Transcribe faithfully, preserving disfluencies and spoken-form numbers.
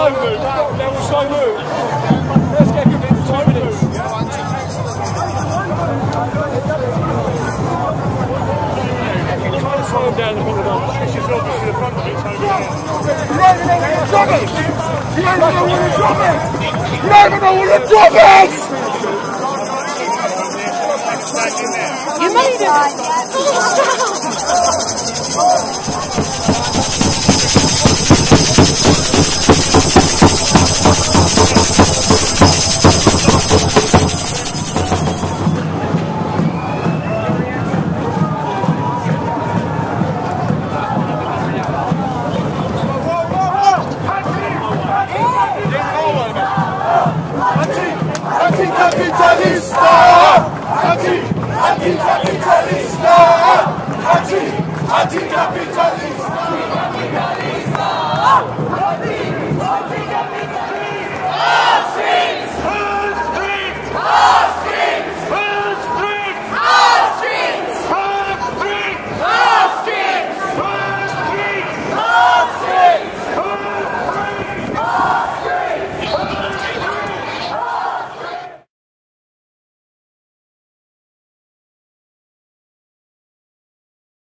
slow move. That was slow move. Let's get him into two minutes. Try to slow him down the middle of the This is obviously the front of it, so you don't even know where the job is! You don't even know where the job is! You don't even know where the job is! You made it!